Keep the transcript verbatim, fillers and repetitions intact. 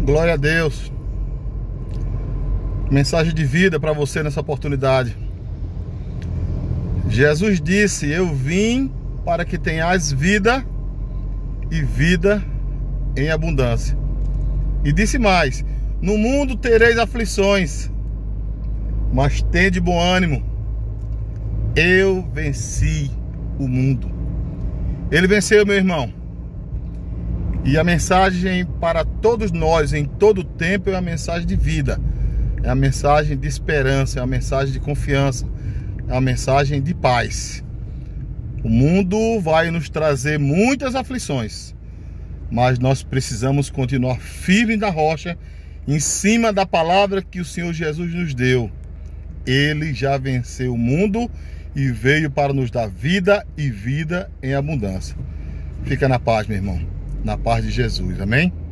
Glória a Deus. Mensagem de vida para você nessa oportunidade. Jesus disse: eu vim para que tenhas vida e vida em abundância. E disse mais: no mundo tereis aflições, mas tende bom ânimo. Eu venci o mundo. Ele venceu, meu irmão. E a mensagem para todos nós em todo o tempo é a mensagem de vida. É a mensagem de esperança, é a mensagem de confiança, é a mensagem de paz. O mundo vai nos trazer muitas aflições, mas nós precisamos continuar firmes na rocha, em cima da palavra que o Senhor Jesus nos deu. Ele já venceu o mundo e veio para nos dar vida e vida em abundância. Fica na paz, meu irmão. Na paz de Jesus, amém?